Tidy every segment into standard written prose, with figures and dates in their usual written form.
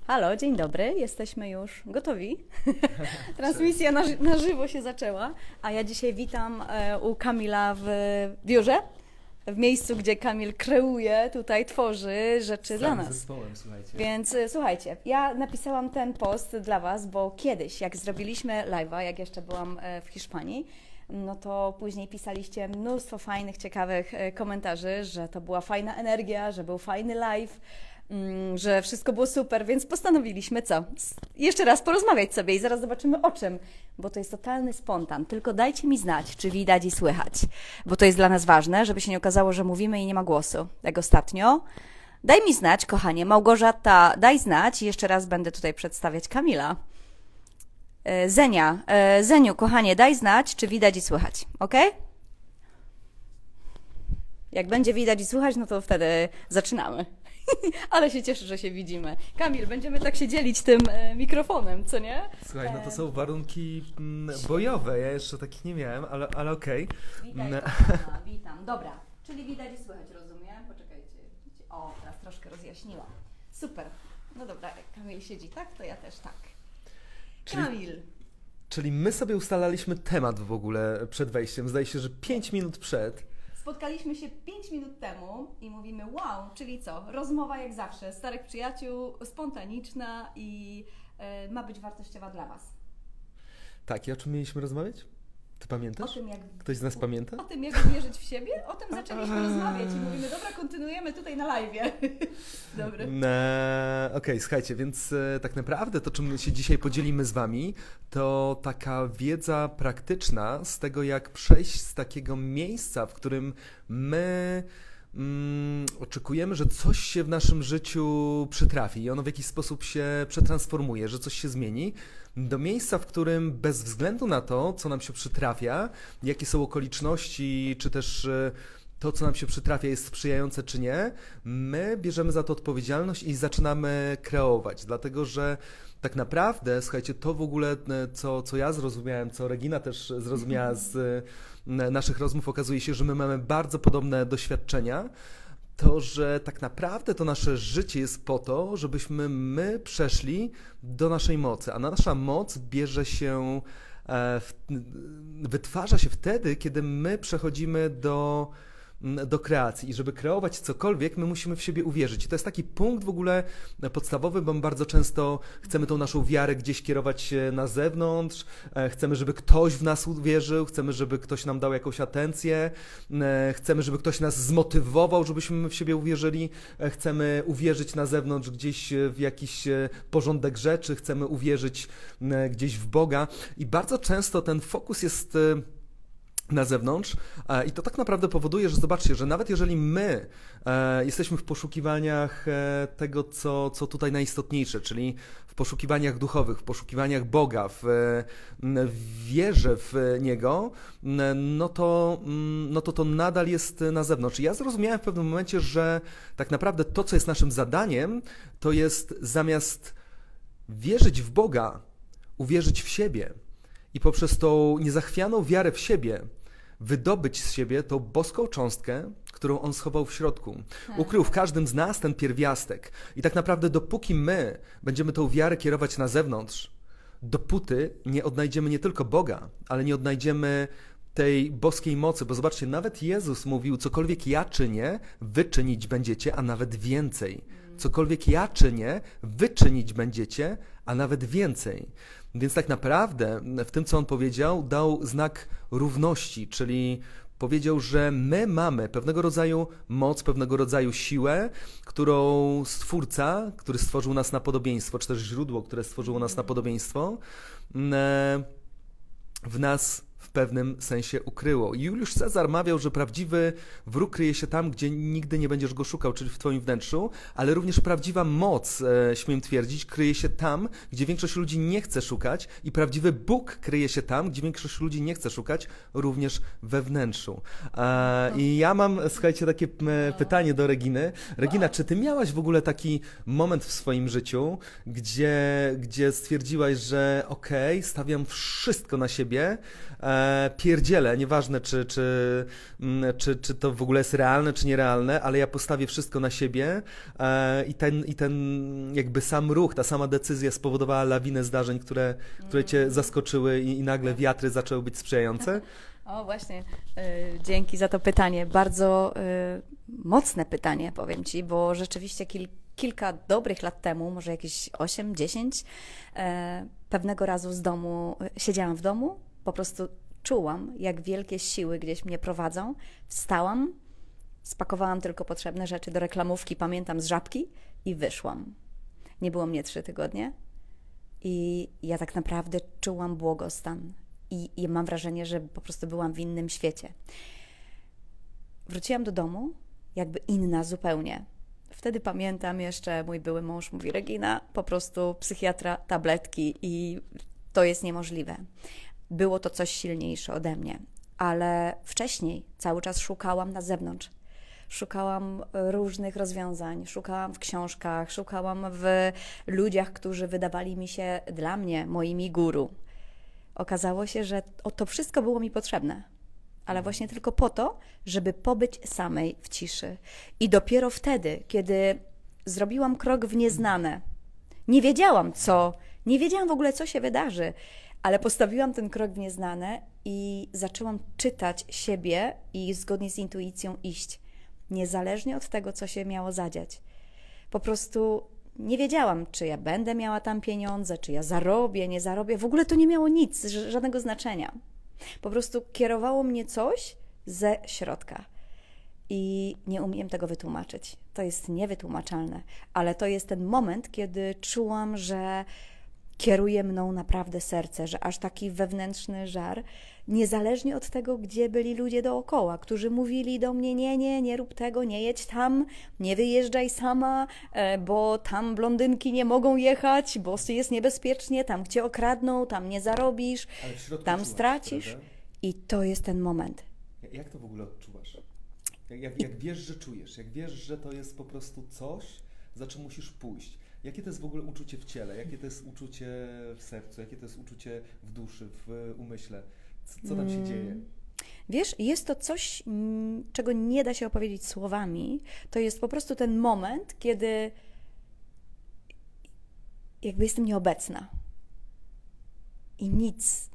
Halo, dzień dobry, jesteśmy już gotowi. Transmisja na żywo się zaczęła, a ja dzisiaj witam u Kamila w biurze, w miejscu, gdzie Kamil kreuje, tutaj tworzy rzeczy dla nas. Zespołem, słuchajcie. Więc słuchajcie, ja napisałam ten post dla Was, bo kiedyś, jak zrobiliśmy live'a, jak jeszcze byłam w Hiszpanii, no to później pisaliście mnóstwo fajnych, ciekawych komentarzy, że to była fajna energia, że był fajny live, że wszystko było super, więc postanowiliśmy co? Jeszcze raz porozmawiać sobie i zaraz zobaczymy o czym, bo to jest totalny spontan. Tylko dajcie mi znać, czy widać i słychać, bo to jest dla nas ważne, żeby się nie okazało, że mówimy i nie ma głosu, jak ostatnio. Daj mi znać, kochanie. Małgorzata, daj znać i jeszcze raz będę tutaj przedstawiać Kamila. Zenia, Zeniu, kochanie, daj znać, czy widać i słychać, ok? Jak będzie widać i słychać, no to wtedy zaczynamy. Ale się cieszę, że się widzimy. Kamil, będziemy tak się dzielić tym mikrofonem, co nie? Słuchaj, no to są warunki bojowe, ja jeszcze takich nie miałem, ale okej. Witaj, kochana, witam. Dobra, czyli widać i słychać, rozumiem? Poczekajcie. O, teraz troszkę rozjaśniłam. Super. No dobra, jak Kamil siedzi tak, to ja też tak. Kamil. Czyli my sobie ustalaliśmy temat w ogóle przed wejściem, zdaje się, że 5 minut przed. Spotkaliśmy się 5 minut temu i mówimy wow, czyli co? Rozmowa jak zawsze, starych przyjaciół, spontaniczna i ma być wartościowa dla Was. Tak, i o czym mieliśmy rozmawiać? Ty pamiętasz? O tym, jak, Ktoś z nas pamięta? o tym, jak wierzyć w siebie, o tym zaczęliśmy rozmawiać i mówimy, dobra, kontynuujemy tutaj na live'ie. Dobry. Okej, słuchajcie, więc tak naprawdę to, czym się dzisiaj podzielimy z Wami, to taka wiedza praktyczna z tego, jak przejść z takiego miejsca, w którym my oczekujemy, że coś się w naszym życiu przytrafi i ono w jakiś sposób się przetransformuje, że coś się zmieni, do miejsca, w którym bez względu na to, co nam się przytrafia, jakie są okoliczności, czy też to, co nam się przytrafia, jest sprzyjające czy nie, my bierzemy za to odpowiedzialność i zaczynamy kreować, dlatego że tak naprawdę, słuchajcie, to w ogóle, co ja zrozumiałem, co Regina też zrozumiała z naszych rozmów, okazuje się, że my mamy bardzo podobne doświadczenia, to, że tak naprawdę to nasze życie jest po to, żebyśmy my przeszli do naszej mocy, a nasza moc bierze się, wytwarza się wtedy, kiedy my przechodzimy do kreacji i żeby kreować cokolwiek, my musimy w siebie uwierzyć. I to jest taki punkt w ogóle podstawowy, bo my bardzo często chcemy tą naszą wiarę gdzieś kierować na zewnątrz, chcemy, żeby ktoś w nas uwierzył, chcemy, żeby ktoś nam dał jakąś atencję, chcemy, żeby ktoś nas zmotywował, żebyśmy w siebie uwierzyli, chcemy uwierzyć na zewnątrz gdzieś w jakiś porządek rzeczy, chcemy uwierzyć gdzieś w Boga i bardzo często ten fokus jest na zewnątrz i to tak naprawdę powoduje, że zobaczcie, że nawet jeżeli my jesteśmy w poszukiwaniach tego, co tutaj najistotniejsze, czyli w poszukiwaniach duchowych, w poszukiwaniach Boga, w wierze w Niego, no to nadal jest na zewnątrz. I ja zrozumiałem w pewnym momencie, że tak naprawdę to, co jest naszym zadaniem, to jest zamiast wierzyć w Boga, uwierzyć w siebie. I poprzez tą niezachwianą wiarę w siebie wydobyć z siebie tą boską cząstkę, którą On schował w środku. Ukrył w każdym z nas ten pierwiastek. I tak naprawdę dopóki my będziemy tą wiarę kierować na zewnątrz, dopóty nie odnajdziemy nie tylko Boga, ale nie odnajdziemy tej boskiej mocy, bo zobaczcie, nawet Jezus mówił, cokolwiek ja czynię, wy czynić będziecie, a nawet więcej. Cokolwiek ja czynię, wy czynić będziecie, a nawet więcej. Więc tak naprawdę w tym, co on powiedział, dał znak równości, czyli powiedział, że my mamy pewnego rodzaju moc, pewnego rodzaju siłę, którą Stwórca, który stworzył nas na podobieństwo, czy też źródło, które stworzyło nas na podobieństwo, w nas w pewnym sensie ukryło. I Juliusz Cezar mawiał, że prawdziwy wróg kryje się tam, gdzie nigdy nie będziesz go szukał, czyli w twoim wnętrzu, ale również prawdziwa moc, śmiem twierdzić, kryje się tam, gdzie większość ludzi nie chce szukać i prawdziwy Bóg kryje się tam, gdzie większość ludzi nie chce szukać, również we wnętrzu. I ja mam, słuchajcie, takie pytanie do Reginy. Regina, czy ty miałaś w ogóle taki moment w swoim życiu, gdzie stwierdziłaś, że okej, stawiam wszystko na siebie, pierdzielę, nieważne czy to w ogóle jest realne, czy nierealne, ale ja postawię wszystko na siebie i ten jakby sam ruch, ta sama decyzja spowodowała lawinę zdarzeń, które cię zaskoczyły i nagle wiatry zaczęły być sprzyjające? O, właśnie. Dzięki za to pytanie. Bardzo mocne pytanie, powiem Ci, bo rzeczywiście kilka dobrych lat temu, może jakieś 8, 10, pewnego razu siedziałam w domu, po prostu czułam, jak wielkie siły gdzieś mnie prowadzą. Wstałam, spakowałam tylko potrzebne rzeczy do reklamówki, pamiętam, z Żabki i wyszłam. Nie było mnie 3 tygodnie i ja tak naprawdę czułam błogostan. I mam wrażenie, że po prostu byłam w innym świecie. Wróciłam do domu, jakby inna zupełnie. Wtedy pamiętam jeszcze, mój były mąż mówi: Regina, po prostu psychiatra, tabletki i to jest niemożliwe. Było to coś silniejsze ode mnie, ale wcześniej cały czas szukałam na zewnątrz. Szukałam różnych rozwiązań, szukałam w książkach, szukałam w ludziach, którzy wydawali mi się dla mnie moimi guru. Okazało się, że to wszystko było mi potrzebne, ale właśnie tylko po to, żeby pobyć samej w ciszy. I dopiero wtedy, kiedy zrobiłam krok w nieznane, nie wiedziałam w ogóle, co się wydarzy, ale postawiłam ten krok w nieznane i zaczęłam czytać siebie i zgodnie z intuicją iść, niezależnie od tego, co się miało zadziać. Po prostu nie wiedziałam, czy ja będę miała tam pieniądze, czy ja zarobię, nie zarobię. W ogóle to nie miało nic, żadnego znaczenia. Po prostu kierowało mnie coś ze środka. I nie umiem tego wytłumaczyć. To jest niewytłumaczalne, ale to jest ten moment, kiedy czułam, że kieruje mną naprawdę serce, że aż taki wewnętrzny żar, niezależnie od tego, gdzie byli ludzie dookoła, którzy mówili do mnie: nie rób tego, nie jedź tam, nie wyjeżdżaj sama, bo tam blondynki nie mogą jechać, bo jest niebezpiecznie, tam cię okradną, tam nie zarobisz, tam stracisz. Prawda? I to jest ten moment. Jak to w ogóle odczuwasz? Jak wiesz, że czujesz, jak wiesz, że to jest po prostu coś, za czym musisz pójść. Jakie to jest w ogóle uczucie w ciele? Jakie to jest uczucie w sercu? Jakie to jest uczucie w duszy, w umyśle? Co tam się dzieje? Wiesz, jest to coś, czego nie da się opowiedzieć słowami. To jest po prostu ten moment, kiedy jakby jestem nieobecna. I nic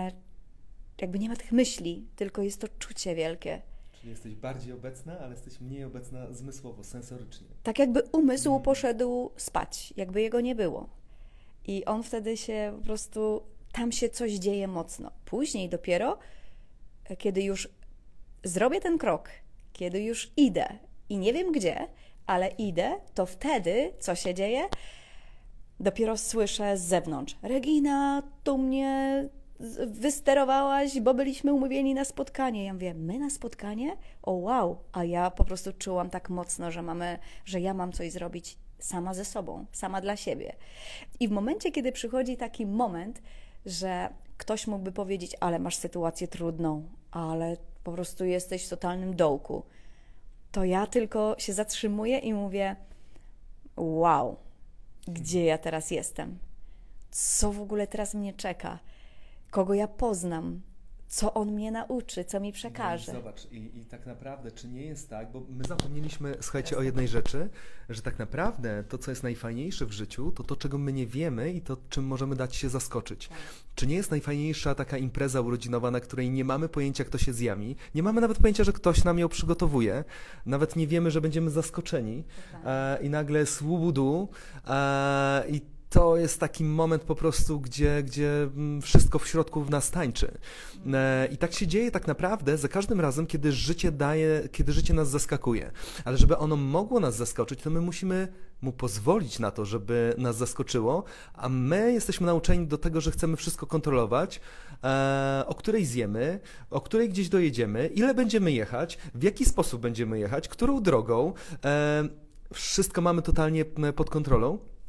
jakby nie ma tych myśli, tylko jest to czucie wielkie. Czyli jesteś bardziej obecna, ale jesteś mniej obecna zmysłowo, sensorycznie. Tak jakby umysł poszedł spać, jakby jego nie było. I on wtedy się po prostu, tam się coś dzieje mocno. Później dopiero, kiedy już zrobię ten krok, kiedy już idę i nie wiem gdzie, ale idę, to wtedy co się dzieje? Dopiero słyszę z zewnątrz: Regina, tu mnie wysterowałaś, bo byliśmy umówieni na spotkanie. Ja mówię: my na spotkanie? O wow! A ja po prostu czułam tak mocno, że ja mam coś zrobić sama ze sobą, sama dla siebie. I w momencie, kiedy przychodzi taki moment, że ktoś mógłby powiedzieć: ale masz sytuację trudną, ale po prostu jesteś w totalnym dołku, to ja tylko się zatrzymuję i mówię: wow, gdzie ja teraz jestem? Co w ogóle teraz mnie czeka? Kogo ja poznam, co on mnie nauczy, co mi przekaże. Zobacz, i tak naprawdę, czy nie jest tak, bo my zapomnieliśmy, słuchajcie, o jednej rzeczy, że tak naprawdę to, co jest najfajniejsze w życiu, to, czego my nie wiemy i to, czym możemy dać się zaskoczyć. Tak. Czy nie jest najfajniejsza taka impreza urodzinowa, na której nie mamy pojęcia, kto się zjawi, nie mamy nawet pojęcia, że ktoś nam ją przygotowuje, nawet nie wiemy, że będziemy zaskoczeni i nagle słubudu i to jest taki moment po prostu, gdzie wszystko w środku w nas tańczy. I tak się dzieje tak naprawdę za każdym razem, kiedy życie nas zaskakuje. Ale żeby ono mogło nas zaskoczyć, to my musimy mu pozwolić na to, żeby nas zaskoczyło, a my jesteśmy nauczeni do tego, że chcemy wszystko kontrolować, o której zjemy, o której gdzieś dojedziemy, ile będziemy jechać, w jaki sposób będziemy jechać, którą drogą. Wszystko mamy totalnie pod kontrolą.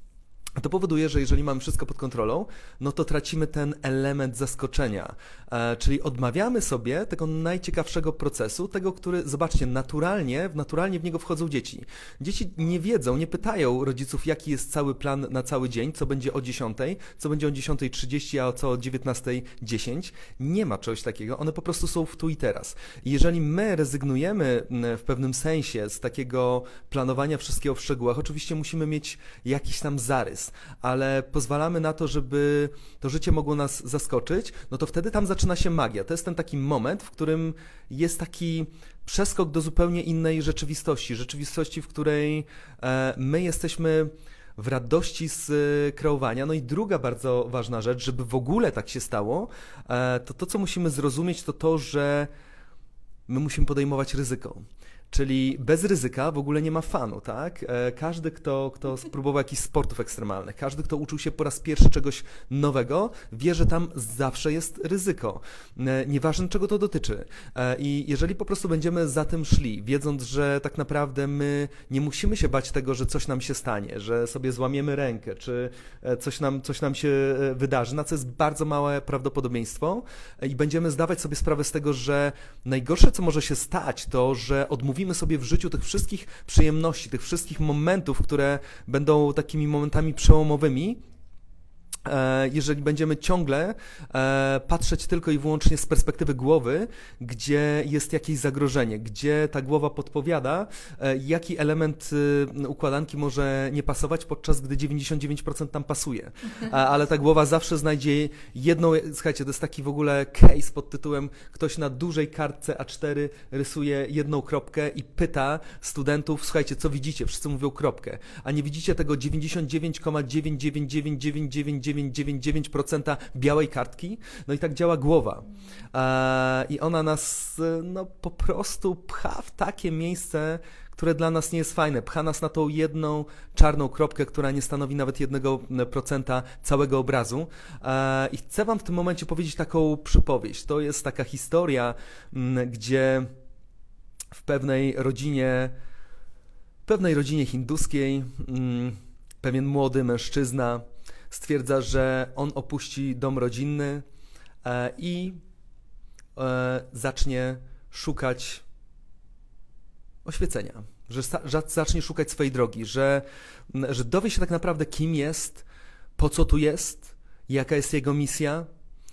A to powoduje, że jeżeli mamy wszystko pod kontrolą, no to tracimy ten element zaskoczenia, czyli odmawiamy sobie tego najciekawszego procesu, tego, który, zobaczcie, naturalnie w niego wchodzą dzieci. Dzieci nie wiedzą, nie pytają rodziców, jaki jest cały plan na cały dzień, co będzie o 10, co będzie o 10:30, a co o 19:10. Nie ma czegoś takiego, one po prostu są w tu i teraz. I jeżeli my rezygnujemy w pewnym sensie z takiego planowania wszystkiego w szczegółach, oczywiście musimy mieć jakiś tam zarys, ale pozwalamy na to, żeby to życie mogło nas zaskoczyć, no to wtedy tam zaczyna się magia. To jest ten taki moment, w którym jest taki przeskok do zupełnie innej rzeczywistości, w której my jesteśmy w radości z kreowania. No i druga bardzo ważna rzecz, żeby w ogóle tak się stało, to co musimy zrozumieć, to to, że my musimy podejmować ryzyko. Czyli bez ryzyka w ogóle nie ma fanu, tak? Każdy, kto spróbował jakichś sportów ekstremalnych, każdy, kto uczył się po raz pierwszy czegoś nowego, wie, że tam zawsze jest ryzyko. Nieważne, czego to dotyczy. I jeżeli po prostu będziemy za tym szli, wiedząc, że tak naprawdę my nie musimy się bać tego, że coś nam się stanie, że sobie złamiemy rękę, czy coś nam się wydarzy, na co jest bardzo małe prawdopodobieństwo i będziemy zdawać sobie sprawę z tego, że najgorsze, co może się stać, to, że odmówimy sobie w życiu tych wszystkich przyjemności, tych wszystkich momentów, które będą takimi momentami przełomowymi, jeżeli będziemy ciągle patrzeć tylko i wyłącznie z perspektywy głowy, gdzie jest jakieś zagrożenie, gdzie ta głowa podpowiada, jaki element układanki może nie pasować, podczas gdy 99% tam pasuje. Ale ta głowa zawsze znajdzie jedną, słuchajcie, to jest taki w ogóle case pod tytułem ktoś na dużej kartce A4 rysuje jedną kropkę i pyta studentów, słuchajcie, co widzicie? Wszyscy mówią kropkę, a nie widzicie tego 99,9999999% białej kartki? No i tak działa głowa. I ona nas no, po prostu pcha w takie miejsce, które dla nas nie jest fajne. Pcha nas na tą jedną czarną kropkę, która nie stanowi nawet 1% całego obrazu. I chcę wam w tym momencie powiedzieć taką przypowieść. To jest taka historia, gdzie w pewnej rodzinie hinduskiej pewien młody mężczyzna stwierdza, że on opuści dom rodzinny i zacznie szukać oświecenia, że zacznie szukać swojej drogi, że dowie się tak naprawdę, kim jest, po co tu jest, jaka jest jego misja.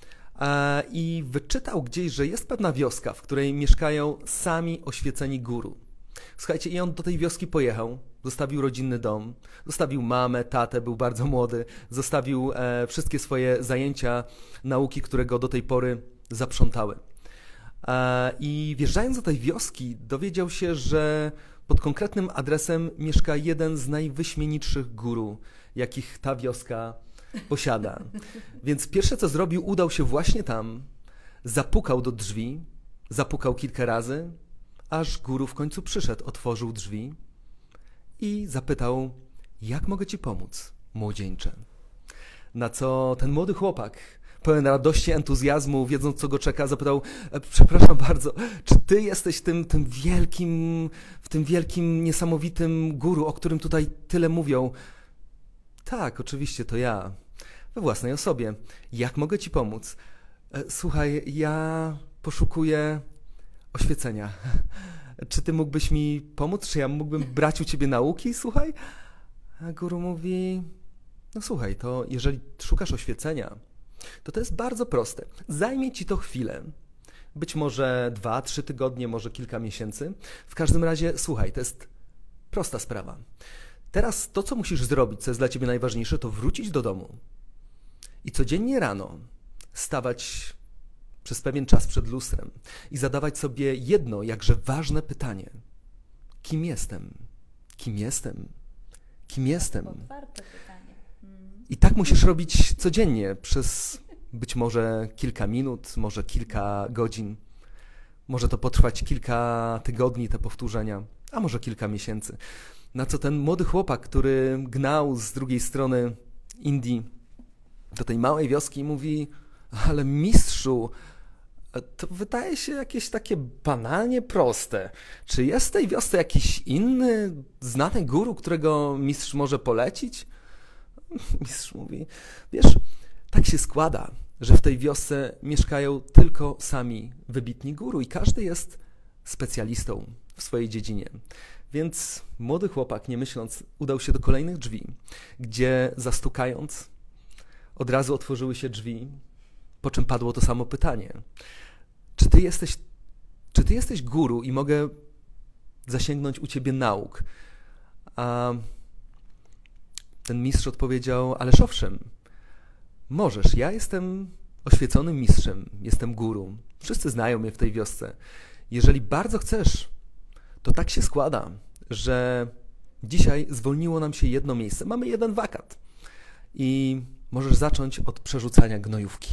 I wyczytał gdzieś, że jest pewna wioska, w której mieszkają sami oświeceni guru. Słuchajcie, i on do tej wioski pojechał, zostawił rodzinny dom, zostawił mamę, tatę, był bardzo młody, zostawił wszystkie swoje zajęcia, nauki, które go do tej pory zaprzątały. I wjeżdżając do tej wioski, dowiedział się, że pod konkretnym adresem mieszka jeden z najwyśmienitszych guru, jakich ta wioska posiada. Więc pierwsze, co zrobił, udał się właśnie tam, zapukał do drzwi, zapukał kilka razy, aż guru w końcu przyszedł, otworzył drzwi i zapytał, jak mogę ci pomóc, młodzieńcze? Na co ten młody chłopak, pełen radości, entuzjazmu, wiedząc, co go czeka, zapytał, przepraszam bardzo, czy ty jesteś tym wielkim, niesamowitym guru, o którym tutaj tyle mówią? Tak, oczywiście, to ja, we własnej osobie. Jak mogę ci pomóc? Słuchaj, ja poszukuję oświecenia. Czy ty mógłbyś mi pomóc? Czy ja mógłbym brać u ciebie nauki? Słuchaj. A guru mówi, no słuchaj, to jeżeli szukasz oświecenia, to jest bardzo proste. Zajmie ci to chwilę. Być może 2-3 tygodnie, może kilka miesięcy. W każdym razie, słuchaj, to jest prosta sprawa. Teraz to, co musisz zrobić, co jest dla ciebie najważniejsze, to wrócić do domu i codziennie rano stawać przez pewien czas przed lustrem i zadawać sobie jedno, jakże ważne pytanie. Kim jestem? Kim jestem? Kim jestem? Otwarte pytanie. I tak musisz robić codziennie przez być może kilka minut, może kilka godzin. Może to potrwać kilka tygodni, te powtórzenia, a może kilka miesięcy. Na co ten młody chłopak, który gnał z drugiej strony Indii do tej małej wioski, mówi, ale mistrzu, to wydaje się jakieś takie banalnie proste. Czy jest w tej wiosce jakiś inny, znany guru, którego mistrz może polecić? Mistrz mówi, wiesz, tak się składa, że w tej wiosce mieszkają tylko sami wybitni guru i każdy jest specjalistą w swojej dziedzinie. Więc młody chłopak, nie myśląc, udał się do kolejnych drzwi, gdzie zastukając, od razu otworzyły się drzwi, po czym padło to samo pytanie. Czy ty jesteś guru i mogę zasięgnąć u ciebie nauk? A ten mistrz odpowiedział, ależ owszem, możesz, ja jestem oświeconym mistrzem, jestem guru. Wszyscy znają mnie w tej wiosce. Jeżeli bardzo chcesz, to tak się składa, że dzisiaj zwolniło nam się jedno miejsce. Mamy jeden wakat i możesz zacząć od przerzucania gnojówki.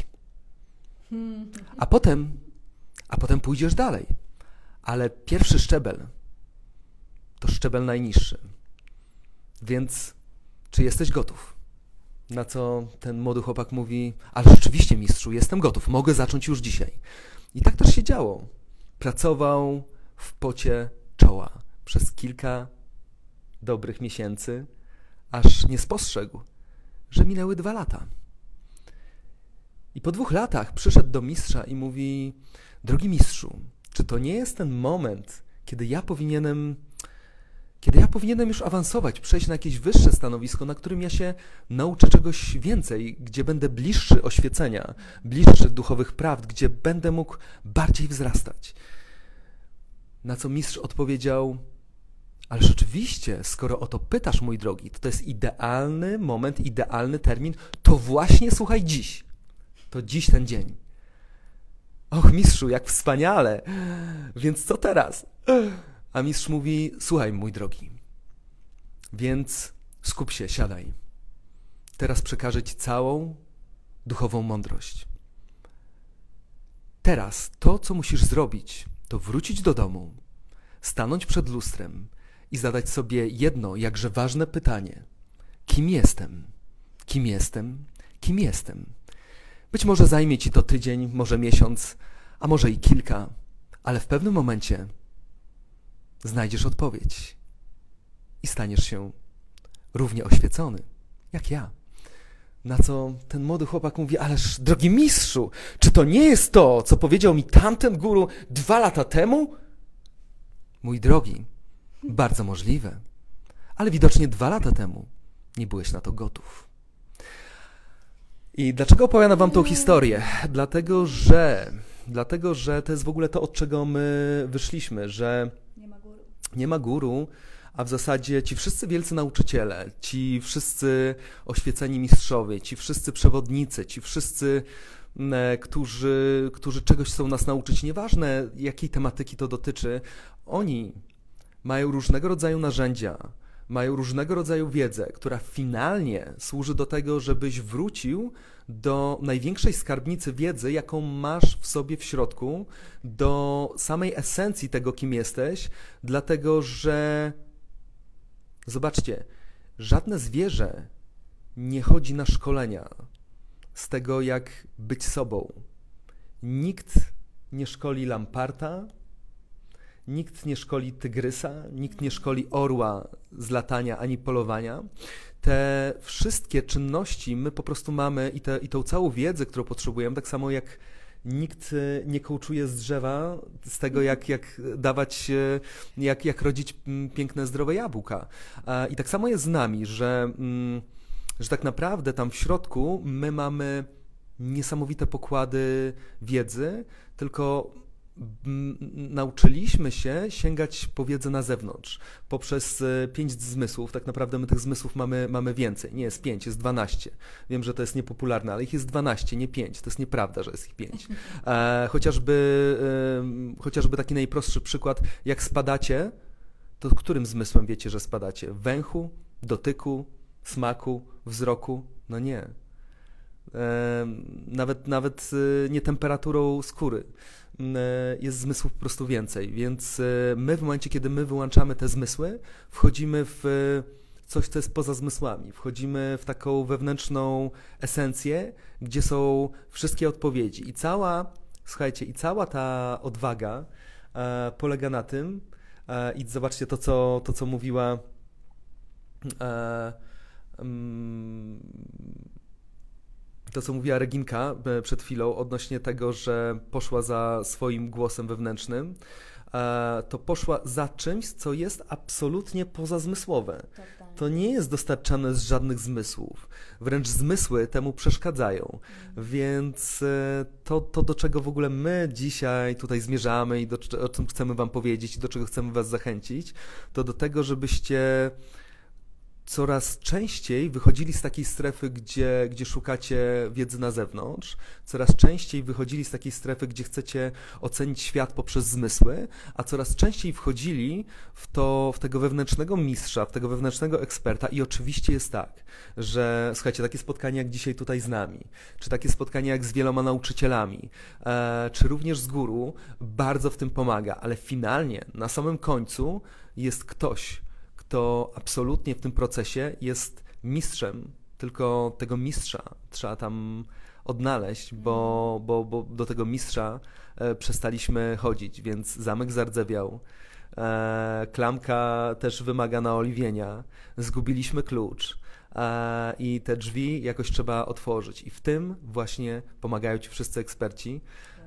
A potem pójdziesz dalej. Ale pierwszy szczebel to szczebel najniższy. Więc czy jesteś gotów? Na co ten młody chłopak mówi, ale rzeczywiście, mistrzu, jestem gotów, mogę zacząć już dzisiaj. I tak też się działo. Pracował w pocie czoła przez kilka dobrych miesięcy, aż nie spostrzegł, że minęły 2 lata. I po 2 latach przyszedł do mistrza i mówi, drogi mistrzu, czy to nie jest ten moment, kiedy ja powinienem już awansować, przejść na jakieś wyższe stanowisko, na którym ja się nauczę czegoś więcej, gdzie będę bliższy oświecenia, bliższy duchowych prawd, gdzie będę mógł bardziej wzrastać. Na co mistrz odpowiedział, ale rzeczywiście, skoro o to pytasz, mój drogi, to jest idealny moment, idealny termin, to właśnie słuchaj dziś. To dziś ten dzień. Och, mistrzu, jak wspaniale! Więc co teraz? A mistrz mówi, słuchaj, mój drogi, więc skup się, siadaj. Teraz przekażę ci całą duchową mądrość. Teraz to, co musisz zrobić, to wrócić do domu, stanąć przed lustrem i zadać sobie jedno, jakże ważne pytanie. Kim jestem? Kim jestem? Kim jestem? Być może zajmie ci to tydzień, może miesiąc, a może i kilka, ale w pewnym momencie znajdziesz odpowiedź i staniesz się równie oświecony, jak ja. Na co ten młody chłopak mówi, ależ drogi mistrzu, czy to nie jest to, co powiedział mi tamten guru 2 lata temu? Mój drogi, bardzo możliwe, ale widocznie 2 lata temu nie byłeś na to gotów. I dlaczego opowiadam wam tą historię? Dlatego, że to jest w ogóle to, od czego my wyszliśmy, że nie ma guru, a w zasadzie ci wszyscy wielcy nauczyciele, ci wszyscy oświeceni mistrzowie, ci wszyscy przewodnicy, ci wszyscy, którzy czegoś chcą nas nauczyć, nieważne jakiej tematyki to dotyczy, oni mają różnego rodzaju narzędzia, mają różnego rodzaju wiedzę, która finalnie służy do tego, żebyś wrócił do największej skarbnicy wiedzy, jaką masz w sobie w środku, do samej esencji tego, kim jesteś, dlatego że, zobaczcie, żadne zwierzę nie chodzi na szkolenia z tego, jak być sobą. Nikt nie szkoli lamparta, nikt nie szkoli tygrysa, nikt nie szkoli orła z latania ani polowania. Te wszystkie czynności my po prostu mamy i tą całą wiedzę, którą potrzebujemy, tak samo jak nikt nie coachuje z drzewa z tego, jak dawać, jak rodzić piękne, zdrowe jabłka. I tak samo jest z nami, że tak naprawdę tam w środku my mamy niesamowite pokłady wiedzy, tylko nauczyliśmy się sięgać po wiedzę na zewnątrz, poprzez 5 zmysłów. Tak naprawdę my tych zmysłów mamy więcej. Nie jest 5, jest 12. Wiem, że to jest niepopularne, ale ich jest 12, nie 5. To jest nieprawda, że jest ich 5. Chociażby taki najprostszy przykład, jak spadacie, to którym zmysłem wiecie, że spadacie? Węchu, dotyku, smaku, wzroku? No nie. Nawet nie temperaturą skóry. Jest zmysłów po prostu więcej, więc my w momencie, kiedy my wyłączamy te zmysły, wchodzimy w coś, co jest poza zmysłami. Wchodzimy w taką wewnętrzną esencję, gdzie są wszystkie odpowiedzi. I cała ta odwaga polega na tym, i zobaczcie to, co mówiła to, co mówiła Reginka przed chwilą odnośnie tego, że poszła za swoim głosem wewnętrznym, to poszła za czymś, co jest absolutnie pozazmysłowe. To nie jest dostarczane z żadnych zmysłów. Wręcz zmysły temu przeszkadzają. Więc to, do czego w ogóle my dzisiaj tutaj zmierzamy i o czym chcemy wam powiedzieć i do czego chcemy was zachęcić, to do tego, żebyście coraz częściej wychodzili z takiej strefy, gdzie szukacie wiedzy na zewnątrz, coraz częściej wychodzili z takiej strefy, gdzie chcecie ocenić świat poprzez zmysły, a coraz częściej wchodzili w tego wewnętrznego mistrza, w tego wewnętrznego eksperta i oczywiście jest tak, że słuchajcie, takie spotkanie jak dzisiaj tutaj z nami, czy takie spotkanie jak z wieloma nauczycielami, czy również z guru bardzo w tym pomaga, ale finalnie, na samym końcu jest ktoś, kto absolutnie w tym procesie jest mistrzem, tylko tego mistrza trzeba tam odnaleźć, bo do tego mistrza przestaliśmy chodzić, więc zamek zardzewiał, klamka też wymaga naoliwienia, zgubiliśmy klucz i te drzwi jakoś trzeba otworzyć i w tym właśnie pomagają ci wszyscy eksperci.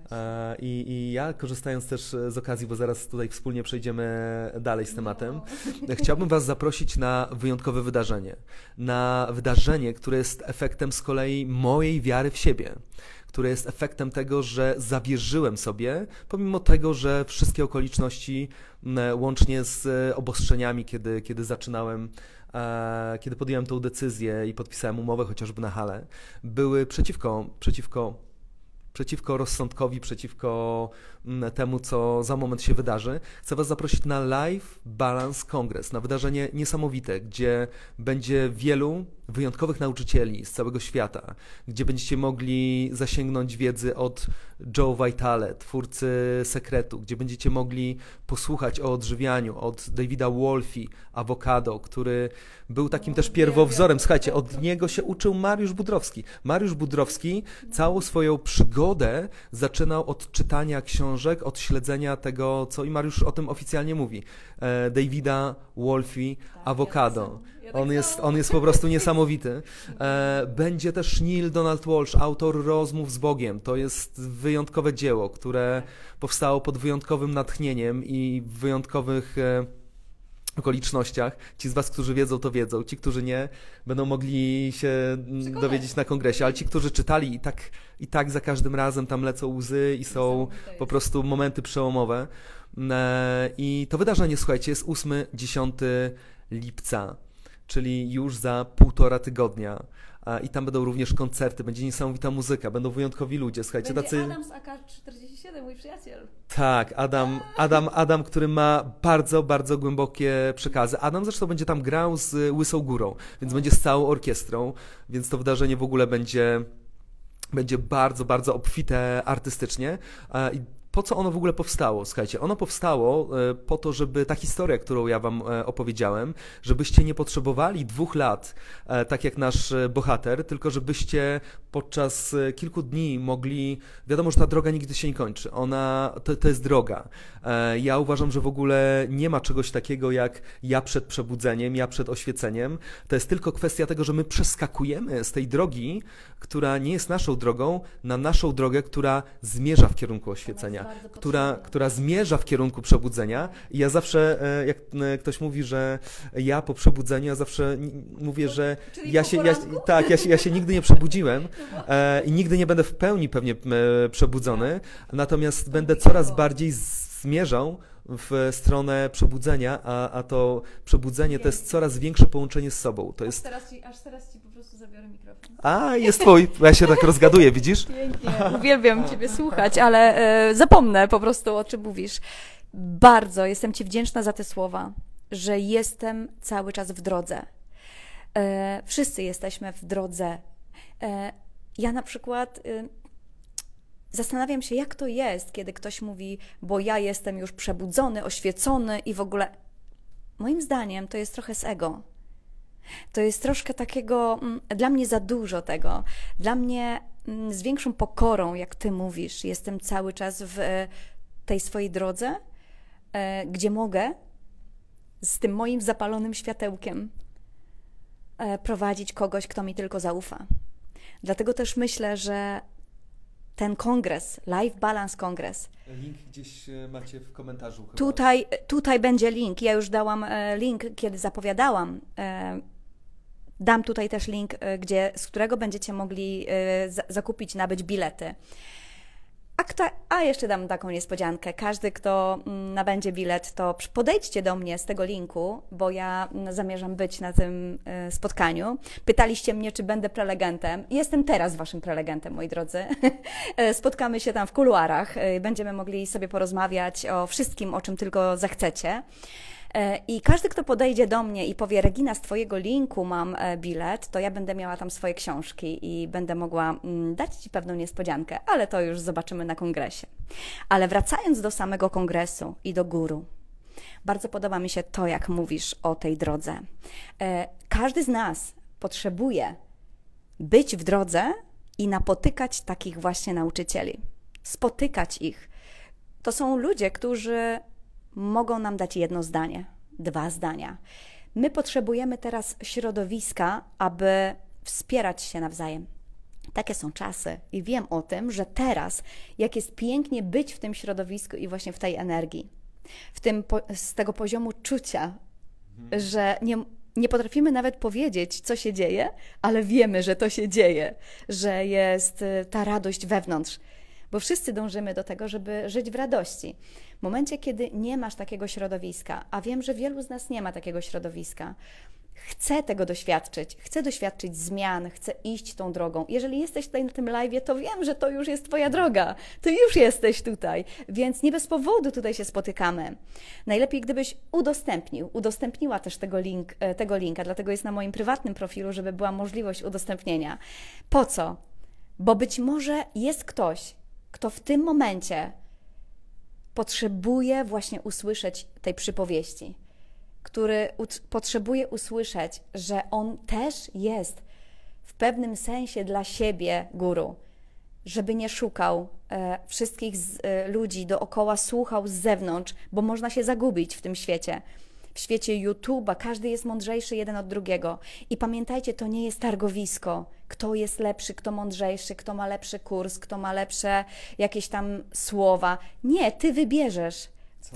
I ja, korzystając też z okazji, bo zaraz tutaj wspólnie przejdziemy dalej z tematem, chciałbym was zaprosić na wyjątkowe wydarzenie. Na wydarzenie, które jest efektem z kolei mojej wiary w siebie, które jest efektem tego, że zawierzyłem sobie, pomimo tego, że wszystkie okoliczności, łącznie z obostrzeniami, kiedy zaczynałem, kiedy podjąłem tą decyzję i podpisałem umowę chociażby na halę, były przeciwko rozsądkowi, przeciwko temu, co za moment się wydarzy. Chcę was zaprosić na Life Balance Congress, na wydarzenie niesamowite, gdzie będzie wielu wyjątkowych nauczycieli z całego świata, gdzie będziecie mogli zasięgnąć wiedzy od Joe Vitale, twórcy Sekretu, gdzie będziecie mogli posłuchać o odżywianiu, od Davida Wolfe, Avocado, który był takim też pierwowzorem. Słuchajcie, od niego się uczył Mariusz Budrowski. Mariusz Budrowski całą swoją przygodę zaczynał od czytania książek, od śledzenia tego, co i Mariusz o tym oficjalnie mówi. Davida Wolfe, Avocado. On jest po prostu niesamowity. Będzie też Neil Donald Walsh, autor Rozmów z Bogiem. To jest wyjątkowe dzieło, które powstało pod wyjątkowym natchnieniem i w wyjątkowych okolicznościach. Ci z was, którzy wiedzą, to wiedzą. Ci, którzy nie, będą mogli się dowiedzieć na kongresie. Ale ci, którzy czytali, i tak za każdym razem tam lecą łzy i są po prostu momenty przełomowe. I to wydarzenie, słuchajcie, jest 8-10 lipca, czyli już za 1,5 tygodnia. I tam będą również koncerty, będzie niesamowita muzyka, będą wyjątkowi ludzie. Słuchajcie, będzie Adam z AK-47, mój przyjaciel. Tak, Adam, który ma bardzo, bardzo głębokie przekazy. Adam zresztą będzie tam grał z Łysą Górą, więc będzie z całą orkiestrą, więc to wydarzenie w ogóle będzie bardzo, bardzo obfite artystycznie. I po co ono w ogóle powstało? Słuchajcie, ono powstało po to, żeby ta historia, którą ja wam opowiedziałem, żebyście nie potrzebowali 2 lat, tak jak nasz bohater, tylko żebyście podczas kilku dni mogli, wiadomo, że ta droga nigdy się nie kończy, to jest droga. Ja uważam, że w ogóle nie ma czegoś takiego jak ja przed przebudzeniem, ja przed oświeceniem. To jest tylko kwestia tego, że my przeskakujemy z tej drogi, która nie jest naszą drogą, na naszą drogę, która zmierza w kierunku oświecenia, która zmierza w kierunku przebudzenia. I ja zawsze, jak ktoś mówi, że ja po przebudzeniu, ja zawsze mówię, że ja się nigdy nie przebudziłem i nigdy nie będę w pełni pewnie przebudzony, natomiast będę coraz bardziej zmierzał w stronę przebudzenia, a to przebudzenie to jest coraz większe połączenie z sobą. To jest... Aż teraz ci po prostu zabiorę mikrofon. Jest twój. Ja się tak rozgaduję, widzisz? Pięknie. Uwielbiam ciebie słuchać, ale zapomnę po prostu, o czym mówisz. Bardzo jestem ci wdzięczna za te słowa, że jestem cały czas w drodze. Wszyscy jesteśmy w drodze. Ja na przykład zastanawiam się, jak to jest, kiedy ktoś mówi, bo ja jestem już przebudzony, oświecony i w ogóle. Moim zdaniem to jest trochę z ego. To jest troszkę takiego, dla mnie za dużo tego. Dla mnie z większą pokorą, jak ty mówisz, jestem cały czas w tej swojej drodze, gdzie mogę z tym moim zapalonym światełkiem prowadzić kogoś, kto mi tylko zaufa. Dlatego też myślę, że ten kongres, Life Balance Kongres. Link gdzieś macie w komentarzu chyba. Tutaj będzie link. Ja już dałam link, kiedy zapowiadałam. Dam tutaj też link, z którego będziecie mogli zakupić, nabyć bilety. A jeszcze dam taką niespodziankę. Każdy, kto nabędzie bilet, to podejdźcie do mnie z tego linku, bo ja zamierzam być na tym spotkaniu. Pytaliście mnie, czy będę prelegentem. Jestem teraz waszym prelegentem, moi drodzy. Spotkamy się tam w kuluarach. Będziemy mogli sobie porozmawiać o wszystkim, o czym tylko zechcecie. I każdy, kto podejdzie do mnie i powie: Regina, z twojego linku mam bilet, to ja będę miała tam swoje książki i będę mogła dać ci pewną niespodziankę, ale to już zobaczymy na kongresie. Ale wracając do samego kongresu i do guru, bardzo podoba mi się to, jak mówisz o tej drodze. Każdy z nas potrzebuje być w drodze i napotykać takich właśnie nauczycieli. Spotykać ich. To są ludzie, którzy mogą nam dać jedno zdanie, 2 zdania. My potrzebujemy teraz środowiska, aby wspierać się nawzajem. Takie są czasy i wiem o tym, że teraz, jak jest pięknie być w tym środowisku i właśnie w tej energii, z tego poziomu czucia, że nie potrafimy nawet powiedzieć, co się dzieje, ale wiemy, że to się dzieje, że jest ta radość wewnątrz. Bo wszyscy dążymy do tego, żeby żyć w radości. W momencie, kiedy nie masz takiego środowiska, a wiem, że wielu z nas nie ma takiego środowiska, chcę tego doświadczyć, chcę doświadczyć zmian, chcę iść tą drogą. Jeżeli jesteś tutaj na tym live'ie, to wiem, że to już jest twoja droga. Ty już jesteś tutaj, więc nie bez powodu tutaj się spotykamy. Najlepiej, gdybyś udostępniła też tego linka, dlatego jest na moim prywatnym profilu, żeby była możliwość udostępnienia. Po co? Bo być może jest ktoś, kto w tym momencie potrzebuje właśnie usłyszeć tej przypowieści, który potrzebuje usłyszeć, że on też jest w pewnym sensie dla siebie guru, żeby nie szukał wszystkich ludzi dookoła, słuchał z zewnątrz, bo można się zagubić w tym świecie. W świecie YouTube'a każdy jest mądrzejszy jeden od drugiego. I pamiętajcie, to nie jest targowisko. Kto jest lepszy, kto mądrzejszy, kto ma lepszy kurs, kto ma lepsze jakieś tam słowa. Nie, ty wybierzesz,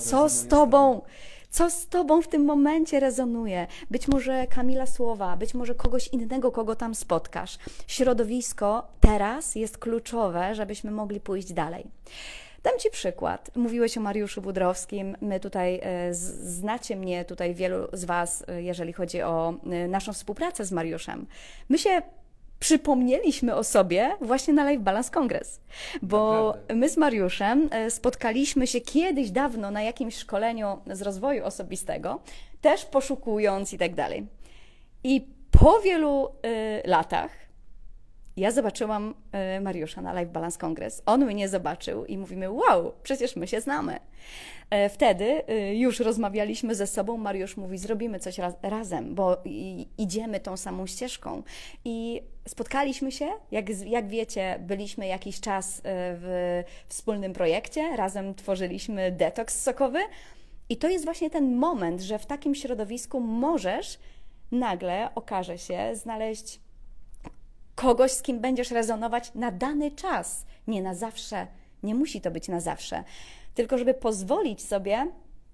co z tobą w tym momencie rezonuje. Być może Kamila Słowa, być może kogoś innego, kogo tam spotkasz. Środowisko teraz jest kluczowe, żebyśmy mogli pójść dalej. Dam ci przykład. Mówiłeś o Mariuszu Budrowskim. My tutaj, znacie mnie tutaj wielu z was, jeżeli chodzi o naszą współpracę z Mariuszem. My się przypomnieliśmy o sobie właśnie na Life Balance Kongres, bo naprawdę. My z Mariuszem spotkaliśmy się kiedyś dawno na jakimś szkoleniu z rozwoju osobistego, też poszukując i tak dalej. I po wielu latach ja zobaczyłam Mariusza na Life Balance Kongres. On mnie zobaczył i mówimy: wow, przecież my się znamy. Wtedy już rozmawialiśmy ze sobą. Mariusz mówi: zrobimy coś razem, bo idziemy tą samą ścieżką. I spotkaliśmy się, jak wiecie, byliśmy jakiś czas w wspólnym projekcie, razem tworzyliśmy detoks sokowy. I to jest właśnie ten moment, że w takim środowisku możesz, nagle okaże się, znaleźć kogoś, z kim będziesz rezonować na dany czas, nie na zawsze, nie musi to być na zawsze, tylko żeby pozwolić sobie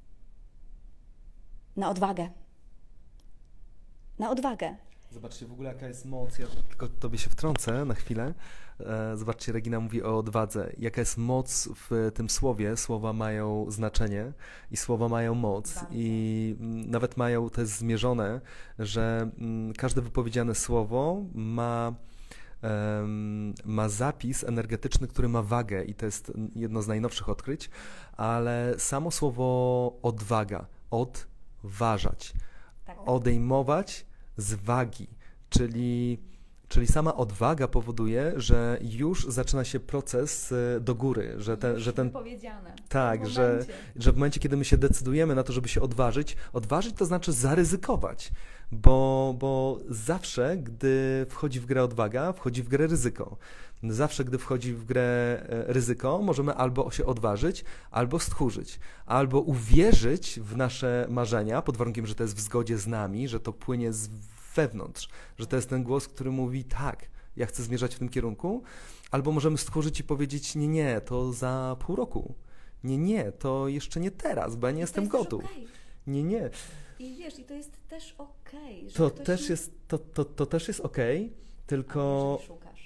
na odwagę. Na odwagę. Zobaczcie w ogóle, jaka jest moc. Ja tylko tobie się wtrącę na chwilę. Zobaczcie, Regina mówi o odwadze. Jaka jest moc w tym słowie. Słowa mają znaczenie i słowa mają moc. Bardzo. I nawet mają, to jest zmierzone, że każde wypowiedziane słowo ma zapis energetyczny, który ma wagę i to jest jedno z najnowszych odkryć, ale samo słowo odwaga, odważać, tak. Odejmować z wagi, czyli sama odwaga powoduje, że już zaczyna się proces do góry, że ten powiedziane. Tak, że w momencie, kiedy my się decydujemy na to, żeby się odważyć to znaczy zaryzykować, bo zawsze, gdy wchodzi w grę odwaga, wchodzi w grę ryzyko. Zawsze, gdy wchodzi w grę ryzyko, możemy albo się odważyć, albo stchórzyć, albo uwierzyć w nasze marzenia, pod warunkiem, że to jest w zgodzie z nami, że to płynie wewnątrz, że to jest ten głos, który mówi tak, ja chcę zmierzać w tym kierunku, albo możemy stchórzyć i powiedzieć nie, to za pół roku, nie, to jeszcze nie teraz, bo ja nie jestem gotów. Okay. Nie. I wiesz, i to jest też okej. To też jest okej, tylko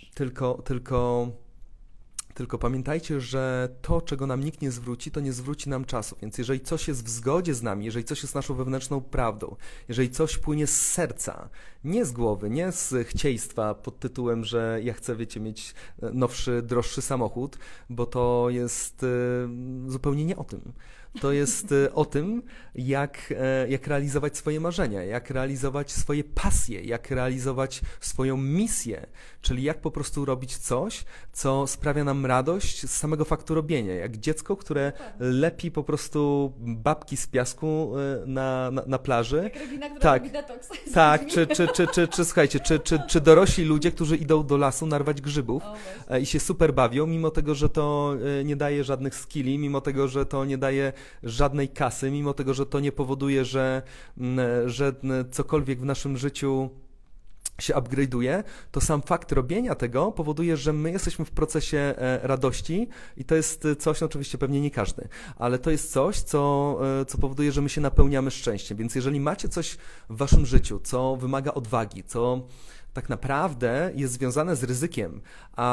pamiętajcie, że to, czego nam nikt nie zwróci, to nie zwróci nam czasu. Więc jeżeli coś jest w zgodzie z nami, jeżeli coś jest naszą wewnętrzną prawdą, jeżeli coś płynie z serca, nie z głowy, nie z chcieństwa pod tytułem, że ja chcę, wiecie, mieć nowszy, droższy samochód, bo to jest zupełnie nie o tym. To jest o tym, jak realizować swoje marzenia, jak realizować swoje pasje, jak realizować swoją misję, czyli jak po prostu robić coś, co sprawia nam radość z samego faktu robienia, jak dziecko, które lepi po prostu babki z piasku na plaży. Jak Regina, która robi detoks. Tak, czy słuchajcie, czy dorośli ludzie, którzy idą do lasu narwać grzybów i się super bawią, mimo tego, że to nie daje żadnych skilli, mimo tego, że to nie daje żadnej kasy, mimo tego, że to nie powoduje, że cokolwiek w naszym życiu się upgrade'uje, to sam fakt robienia tego powoduje, że my jesteśmy w procesie radości i to jest coś, no oczywiście pewnie nie każdy, ale to jest coś, co powoduje, że my się napełniamy szczęściem. Więc jeżeli macie coś w waszym życiu, co wymaga odwagi, co tak naprawdę jest związane z ryzykiem,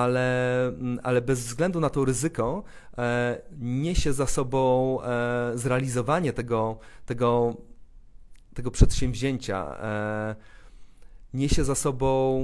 ale bez względu na to ryzyko niesie za sobą zrealizowanie tego przedsięwzięcia, niesie za sobą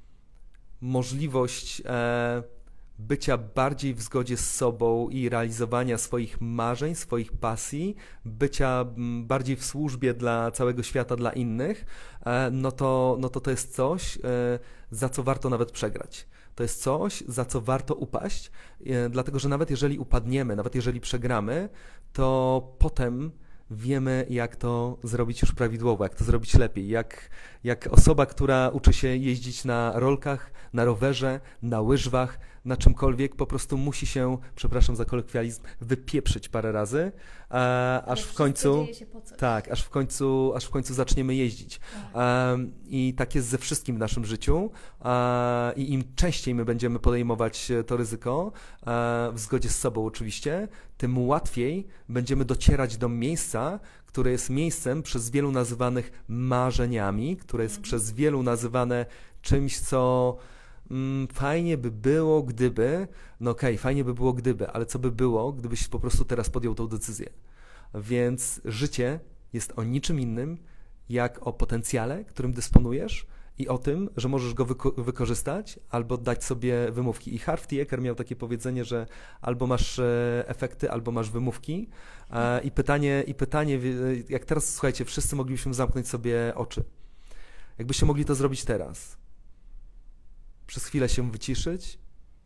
możliwość bycia bardziej w zgodzie z sobą i realizowania swoich marzeń, swoich pasji, bycia bardziej w służbie dla całego świata, dla innych, no to jest coś, za co warto nawet przegrać. To jest coś, za co warto upaść, dlatego że nawet jeżeli upadniemy, nawet jeżeli przegramy, to potem wiemy, jak to zrobić już prawidłowo, jak to zrobić lepiej. Jak osoba, która uczy się jeździć na rolkach, na rowerze, na łyżwach, na czymkolwiek, po prostu musi się, przepraszam za kolokwializm, wypieprzyć parę razy, aż w końcu, tak, aż w końcu zaczniemy jeździć. I tak jest ze wszystkim w naszym życiu i im częściej my będziemy podejmować to ryzyko, w zgodzie z sobą oczywiście, tym łatwiej będziemy docierać do miejsca, które jest miejscem przez wielu nazywanych marzeniami, które jest przez wielu nazywane czymś, co fajnie by było, gdyby, no okej, fajnie by było, gdyby, ale co by było, gdybyś po prostu teraz podjął tą decyzję. Więc życie jest o niczym innym, jak o potencjale, którym dysponujesz i o tym, że możesz go wykorzystać albo dać sobie wymówki. I Harv Eker miał takie powiedzenie, że albo masz efekty, albo masz wymówki. I pytanie, jak teraz, słuchajcie, wszyscy moglibyśmy zamknąć sobie oczy. Jakbyście mogli to zrobić teraz. Przez chwilę się wyciszyć,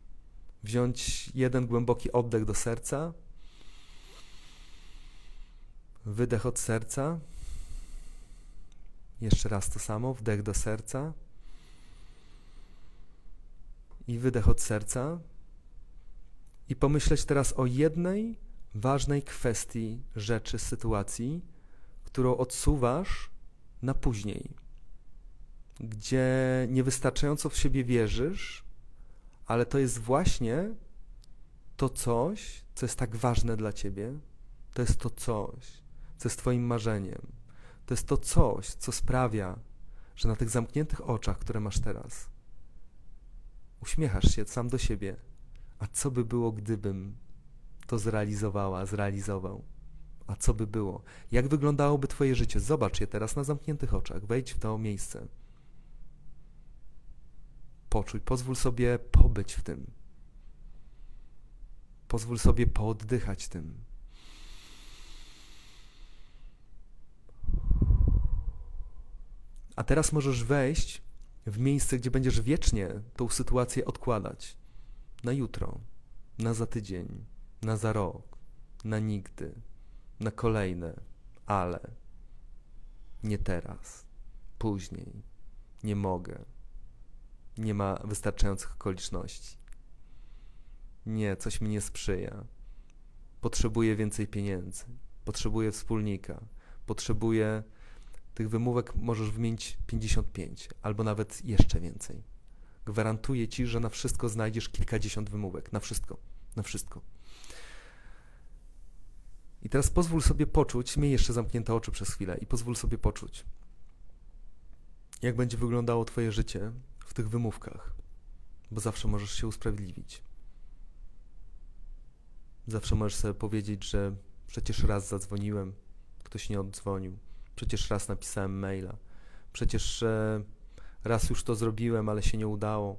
wziąć jeden głęboki oddech do serca, wydech od serca, jeszcze raz to samo, wdech do serca i wydech od serca i pomyśleć teraz o jednej ważnej kwestii, rzeczy, sytuacji, którą odsuwasz na później, gdzie niewystarczająco w siebie wierzysz, ale to jest właśnie to coś, co jest tak ważne dla ciebie. To jest to coś, co jest twoim marzeniem. To jest to coś, co sprawia, że na tych zamkniętych oczach, które masz teraz, uśmiechasz się sam do siebie. A co by było, gdybym to zrealizował? A co by było? Jak wyglądałoby twoje życie? Zobacz je teraz na zamkniętych oczach. Wejdź w to miejsce. Poczuj, pozwól sobie pobyć w tym. Pozwól sobie pooddychać tym. A teraz możesz wejść w miejsce, gdzie będziesz wiecznie tą sytuację odkładać. Na jutro, na za tydzień, na za rok, na nigdy, na kolejne, ale nie teraz, później, nie mogę, nie ma wystarczających okoliczności. Nie, coś mi nie sprzyja. Potrzebuję więcej pieniędzy, potrzebuję wspólnika, potrzebuję Tych wymówek możesz wymienić 55 albo nawet jeszcze więcej. Gwarantuję ci, że na wszystko znajdziesz kilkadziesiąt wymówek. Na wszystko. Na wszystko. I teraz pozwól sobie poczuć, miej jeszcze zamknięte oczy przez chwilę i pozwól sobie poczuć, jak będzie wyglądało twoje życie w tych wymówkach, bo zawsze możesz się usprawiedliwić. Zawsze możesz sobie powiedzieć, że przecież raz zadzwoniłem, ktoś nie oddzwonił, przecież raz napisałem maila, przecież raz już to zrobiłem, ale się nie udało.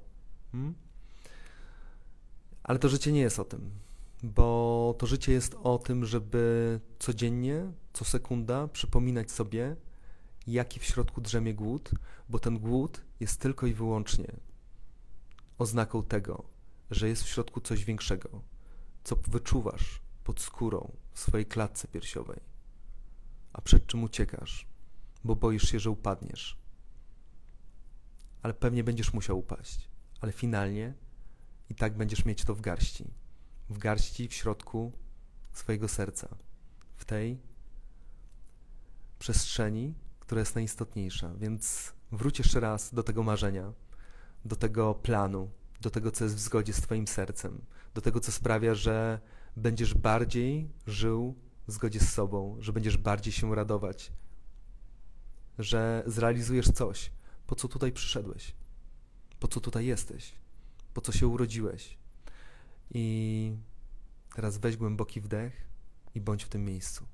Ale to życie nie jest o tym, bo to życie jest o tym, żeby codziennie, co sekunda przypominać sobie, jaki w środku drzemie głód, bo ten głód jest tylko i wyłącznie oznaką tego, że jest w środku coś większego, co wyczuwasz pod skórą w swojej klatce piersiowej, a przed czym uciekasz, bo boisz się, że upadniesz. Ale pewnie będziesz musiał upaść, ale finalnie i tak będziesz mieć to w garści, w środku swojego serca, w tej przestrzeni, która jest najistotniejsza. Więc wróć jeszcze raz do tego marzenia, do tego planu, do tego, co jest w zgodzie z twoim sercem, do tego, co sprawia, że będziesz bardziej żył w zgodzie z sobą, że będziesz bardziej się radować, że zrealizujesz coś, po co tutaj przyszedłeś, po co tutaj jesteś, po co się urodziłeś. I teraz weź głęboki wdech i bądź w tym miejscu.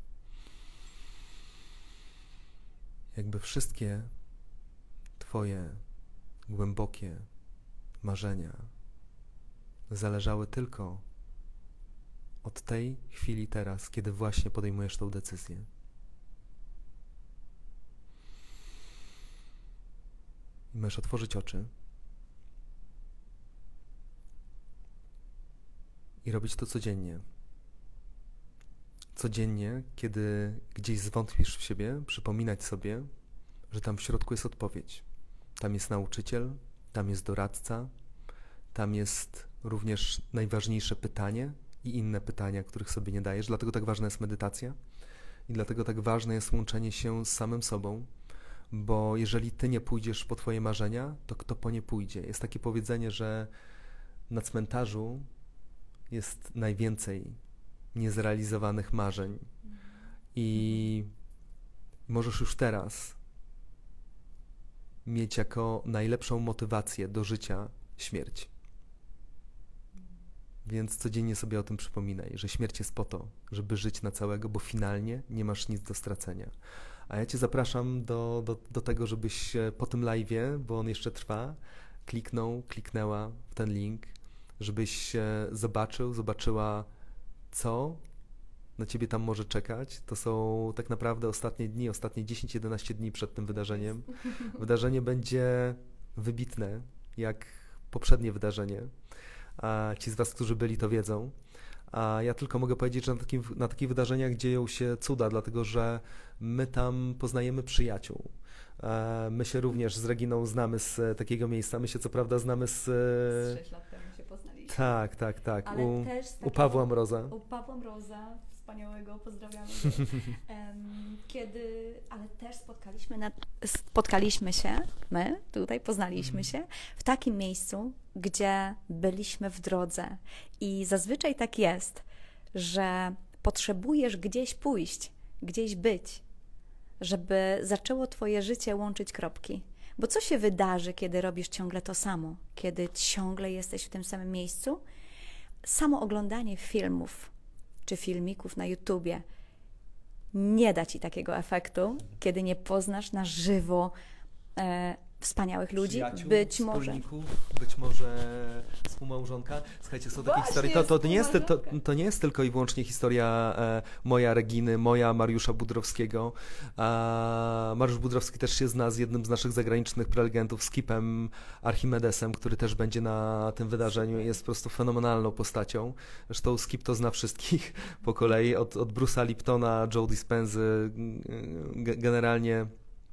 Jakby wszystkie twoje głębokie marzenia zależały tylko od tej chwili teraz, kiedy właśnie podejmujesz tą decyzję. I możesz otworzyć oczy i robić to codziennie. Codziennie, kiedy gdzieś zwątpisz w siebie, przypominać sobie, że tam w środku jest odpowiedź. Tam jest nauczyciel, tam jest doradca, tam jest również najważniejsze pytanie i inne pytania, których sobie nie dajesz. Dlatego tak ważna jest medytacja i dlatego tak ważne jest łączenie się z samym sobą, bo jeżeli ty nie pójdziesz po twoje marzenia, to kto po nie pójdzie? Jest takie powiedzenie, że na cmentarzu jest najwięcej niezrealizowanych marzeń i możesz już teraz mieć jako najlepszą motywację do życia śmierć. Więc codziennie sobie o tym przypominaj, że śmierć jest po to, żeby żyć na całego, bo finalnie nie masz nic do stracenia. A ja cię zapraszam do tego, żebyś po tym live'ie, bo on jeszcze trwa, kliknęła w ten link, żebyś zobaczyła, co na ciebie tam może czekać. To są tak naprawdę ostatnie 10-11 dni przed tym wydarzeniem. Wydarzenie będzie wybitne, jak poprzednie wydarzenie. A ci z was, którzy byli, to wiedzą. A ja tylko mogę powiedzieć, że na takich wydarzeniach dzieją się cuda, dlatego że my tam poznajemy przyjaciół. My się również z Reginą znamy z takiego miejsca. My się co prawda znamy z 6 lat temu się poznaliśmy. Tak. Ale też U Pawła Mroza. U Pawła Mroza, wspaniałego, pozdrawiamy. Ale też spotkaliśmy się, my tutaj poznaliśmy się w takim miejscu, gdzie byliśmy w drodze. I zazwyczaj tak jest, że potrzebujesz gdzieś pójść, gdzieś być, żeby zaczęło twoje życie łączyć kropki. Bo co się wydarzy, kiedy robisz ciągle to samo? Kiedy ciągle jesteś w tym samym miejscu? Samo oglądanie filmów czy filmików na YouTubie nie da ci takiego efektu, kiedy nie poznasz na żywo wspaniałych ludzi, być może współmałżonka. Słuchajcie, są takie historie. To nie jest tylko i wyłącznie historia moja Reginy, moja Mariusza Budrowskiego. Mariusz Budrowski też się zna z jednym z naszych zagranicznych prelegentów, Skipem Archimedesem, który też będzie na tym wydarzeniu. Jest po prostu fenomenalną postacią. Zresztą Skip to zna wszystkich po kolei, od Bruce'a Liptona, Joe Dispenzy, generalnie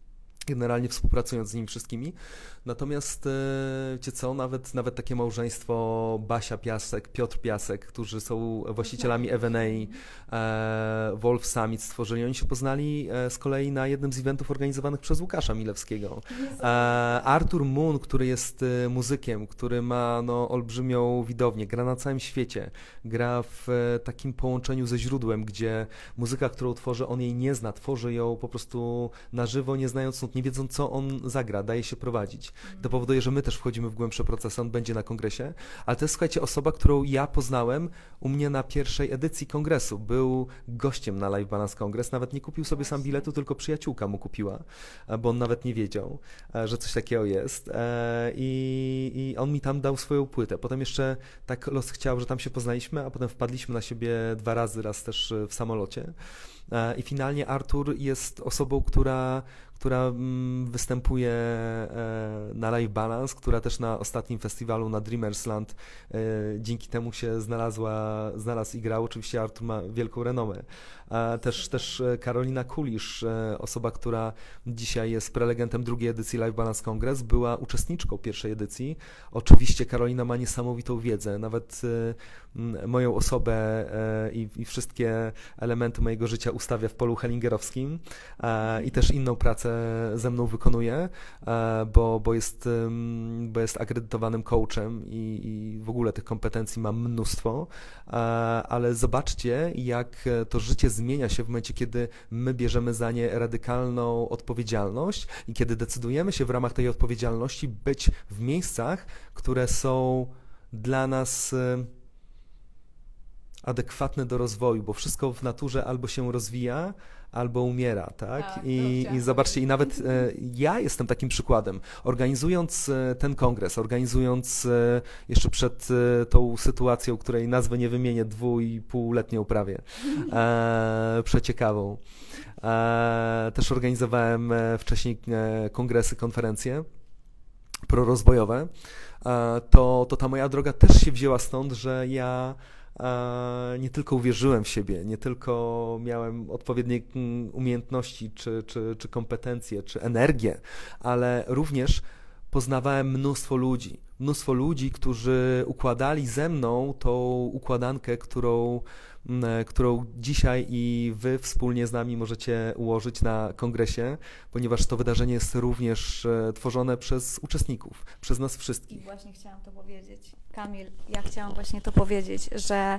generalnie współpracując z nimi wszystkimi. Natomiast wiecie co, nawet takie małżeństwo Basia Piasek, Piotr Piasek, którzy są właścicielami F&A, Wolf Summit stworzyli, oni się poznali z kolei na jednym z eventów organizowanych przez Łukasza Milewskiego. Artur Moon, który jest muzykiem, który ma olbrzymią widownię, gra na całym świecie, gra w takim połączeniu ze źródłem, gdzie muzyka, którą tworzy, on jej nie zna, tworzy ją po prostu na żywo, nie znając nut, nie wiedząc, co on zagra, daje się prowadzić. To powoduje, że my też wchodzimy w głębsze procesy, on będzie na kongresie, ale to jest, słuchajcie, osoba, którą ja poznałem u mnie na pierwszej edycji kongresu. Był gościem na Life Balance Kongres, nawet nie kupił sobie sam biletu, tylko przyjaciółka mu kupiła, bo on nawet nie wiedział, że coś takiego jest. I on mi tam dał swoją płytę. Potem jeszcze tak los chciał, że tam się poznaliśmy, a potem wpadliśmy na siebie 2 razy, raz też w samolocie. I finalnie Artur jest osobą, która występuje na Life Balance, która też na ostatnim festiwalu na Dreamersland dzięki temu się znalazł i grał. Oczywiście Artur ma wielką renomę. Też Karolina Kulisz, osoba, która dzisiaj jest prelegentem drugiej edycji Life Balance Congress, była uczestniczką pierwszej edycji. Oczywiście Karolina ma niesamowitą wiedzę, nawet moją osobę i wszystkie elementy mojego życia ustawia w polu hellingerowskim i też inną pracę ze mną wykonuje, bo jest akredytowanym coachem i w ogóle tych kompetencji ma mnóstwo, ale zobaczcie, jak to życie zmienia się w momencie, kiedy my bierzemy za nie radykalną odpowiedzialność i kiedy decydujemy się w ramach tej odpowiedzialności być w miejscach, które są dla nas adekwatne do rozwoju, bo wszystko w naturze albo się rozwija, albo umiera, tak? I zobaczcie, i nawet ja jestem takim przykładem. Organizując ten kongres, organizując jeszcze przed tą sytuacją, której nazwy nie wymienię, 2,5-letnią prawie, przeciekawą. Też organizowałem wcześniej kongresy, konferencje prorozwojowe. To ta moja droga też się wzięła stąd, że ja nie tylko uwierzyłem w siebie, nie tylko miałem odpowiednie umiejętności, czy kompetencje, czy energię, ale również poznawałem mnóstwo ludzi, którzy układali ze mną tą układankę, którą dzisiaj i wy wspólnie z nami możecie ułożyć na kongresie, ponieważ to wydarzenie jest również tworzone przez uczestników, przez nas wszystkich. I właśnie chciałam to powiedzieć. Kamil, ja chciałam właśnie to powiedzieć, że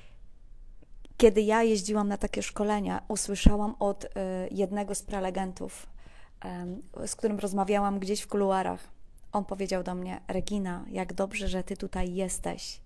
kiedy ja jeździłam na takie szkolenia, usłyszałam od jednego z prelegentów, z którym rozmawiałam gdzieś w kuluarach. On powiedział do mnie: Regina, jak dobrze, że ty tutaj jesteś.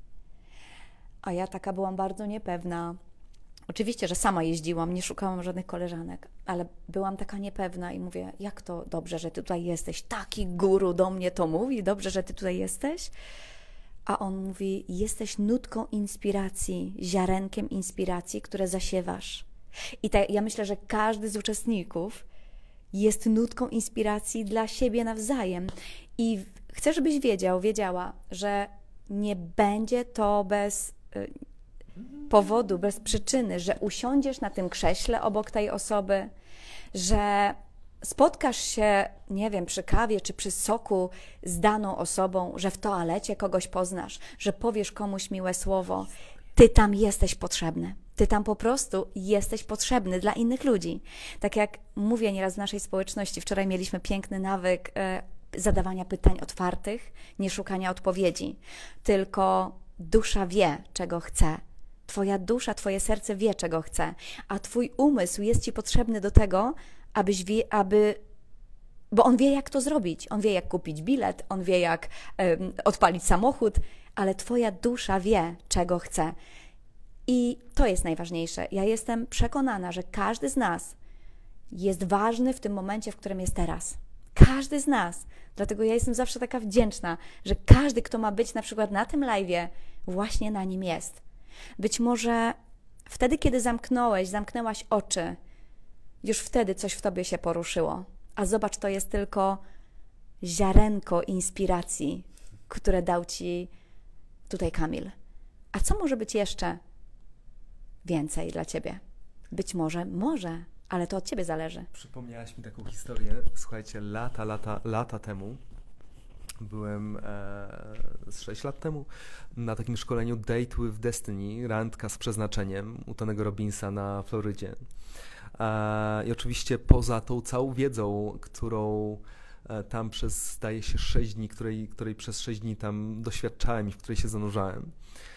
A ja taka byłam bardzo niepewna. Oczywiście, że sama jeździłam, nie szukałam żadnych koleżanek, ale byłam taka niepewna i mówię: jak to dobrze, że ty tutaj jesteś? Taki guru do mnie to mówi, dobrze, że ty tutaj jesteś? A on mówi: jesteś nutką inspiracji, ziarenkiem inspiracji, które zasiewasz. I ja myślę, że każdy z uczestników jest nutką inspiracji dla siebie nawzajem. I chcę, żebyś wiedziała, że nie będzie to bez powodu, bez przyczyny, że usiądziesz na tym krześle obok tej osoby, że spotkasz się, nie wiem, przy kawie czy przy soku z daną osobą, że w toalecie kogoś poznasz, że powiesz komuś miłe słowo. Ty tam jesteś potrzebny. Ty tam po prostu jesteś potrzebny dla innych ludzi. Tak jak mówię nieraz w naszej społeczności, wczoraj mieliśmy piękny nawyk zadawania pytań otwartych, nie szukania odpowiedzi, tylko dusza wie, czego chce. Twoja dusza, twoje serce wie, czego chce, a twój umysł jest ci potrzebny do tego, bo on wie, jak to zrobić. On wie, jak kupić bilet, on wie, jak odpalić samochód, ale twoja dusza wie, czego chce. I to jest najważniejsze. Ja jestem przekonana, że każdy z nas jest ważny w tym momencie, w którym jest teraz. Każdy z nas. Dlatego ja jestem zawsze taka wdzięczna, że każdy, kto ma być na przykład na tym live'ie, właśnie na nim jest. Być może wtedy, kiedy zamknęłaś oczy, już wtedy coś w tobie się poruszyło. A zobacz, to jest tylko ziarenko inspiracji, które dał ci tutaj Kamil. A co może być jeszcze więcej dla ciebie? Być może, Ale to od ciebie zależy. Przypomniałaś mi taką historię. Słuchajcie, lata temu byłem z 6 lat temu na takim szkoleniu Date with Destiny, randka z przeznaczeniem u Tonego Robbinsa na Florydzie. I oczywiście poza tą całą wiedzą, którą tam przez, zdaje się, 6 dni, której przez 6 dni tam doświadczałem i w której się zanurzałem,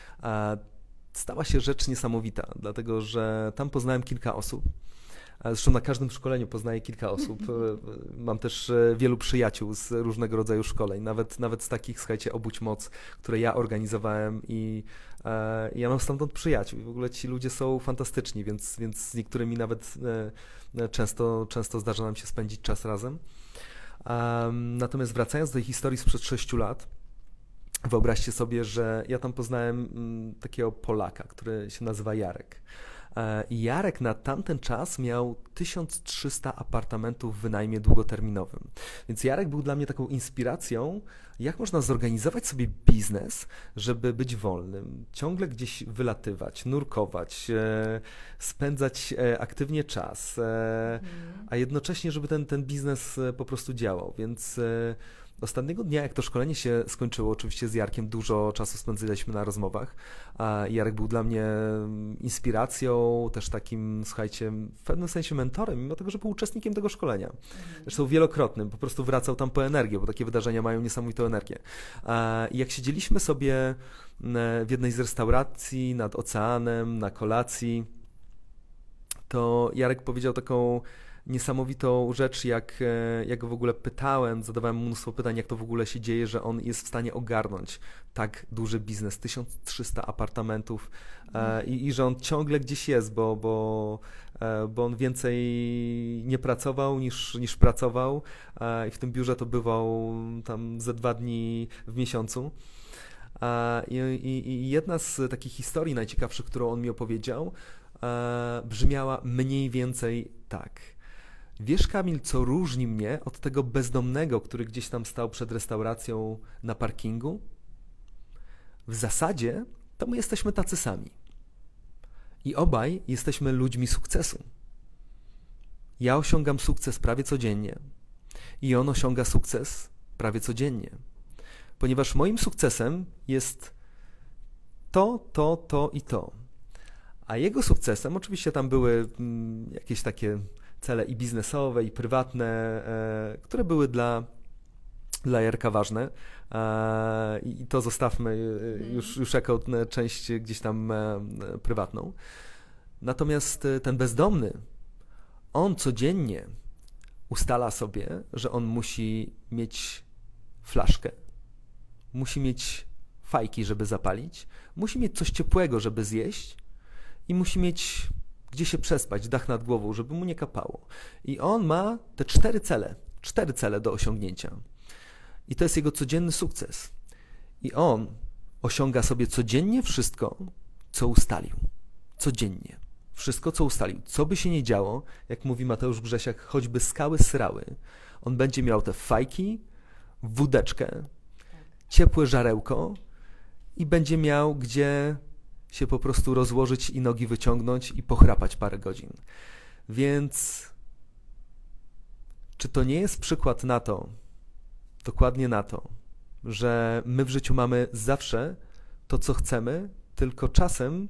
stała się rzecz niesamowita, dlatego że tam poznałem kilka osób. Zresztą na każdym szkoleniu poznaję kilka osób. Mam też wielu przyjaciół z różnego rodzaju szkoleń, nawet z takich, słuchajcie, Obudź Moc, które ja organizowałem i ja mam stamtąd przyjaciół. I w ogóle ci ludzie są fantastyczni, więc z niektórymi nawet często zdarza nam się spędzić czas razem. Natomiast wracając do tej historii sprzed 6 lat, wyobraźcie sobie, że ja tam poznałem takiego Polaka, który się nazywa Jarek. I Jarek na tamten czas miał 1300 apartamentów w wynajmie długoterminowym. Więc Jarek był dla mnie taką inspiracją, jak można zorganizować sobie biznes, żeby być wolnym, ciągle gdzieś wylatywać, nurkować, spędzać aktywnie czas, a jednocześnie, żeby ten biznes po prostu działał. Więc ostatniego dnia, jak to szkolenie się skończyło, oczywiście z Jarkiem dużo czasu spędziliśmy na rozmowach, a Jarek był dla mnie inspiracją, też takim, słuchajcie, w pewnym sensie mentorem, mimo tego, że był uczestnikiem tego szkolenia. Zresztą wielokrotnym, po prostu wracał tam po energię, bo takie wydarzenia mają niesamowitą energię. I jak siedzieliśmy sobie w jednej z restauracji nad oceanem, na kolacji, to Jarek powiedział taką niesamowitą rzecz, jak go w ogóle pytałem, zadawałem mu mnóstwo pytań, jak to w ogóle się dzieje, że on jest w stanie ogarnąć tak duży biznes, 1300 apartamentów i że on ciągle gdzieś jest, bo on więcej nie pracował niż pracował i w tym biurze to bywał tam ze 2 dni w miesiącu. I jedna z takich historii najciekawszych, którą on mi opowiedział, brzmiała mniej więcej tak. Wiesz, Kamil, co różni mnie od tego bezdomnego, który gdzieś tam stał przed restauracją na parkingu? W zasadzie to my jesteśmy tacy sami. I obaj jesteśmy ludźmi sukcesu. Ja osiągam sukces prawie codziennie i on osiąga sukces prawie codziennie. Ponieważ moim sukcesem jest to i to. A jego sukcesem, oczywiście tam były jakieś takie cele i biznesowe, i prywatne, które były dla Jarka ważne i to zostawmy już jako część gdzieś tam prywatną. Natomiast ten bezdomny, on codziennie ustala sobie, że on musi mieć flaszkę, musi mieć fajki, żeby zapalić, musi mieć coś ciepłego, żeby zjeść i musi mieć gdzie się przespać, dach nad głową, żeby mu nie kapało. I on ma te 4 cele do osiągnięcia. I to jest jego codzienny sukces. I on osiąga sobie codziennie wszystko, co ustalił. Codziennie. Wszystko, co ustalił. Co by się nie działo, jak mówi Mateusz Grzesiak, choćby skały srały, on będzie miał te fajki, wódeczkę, ciepłe żarełko i będzie miał gdzie się po prostu rozłożyć i nogi wyciągnąć i pochrapać parę godzin. Więc czy to nie jest przykład na to, dokładnie na to, że my w życiu mamy zawsze to, co chcemy, tylko czasem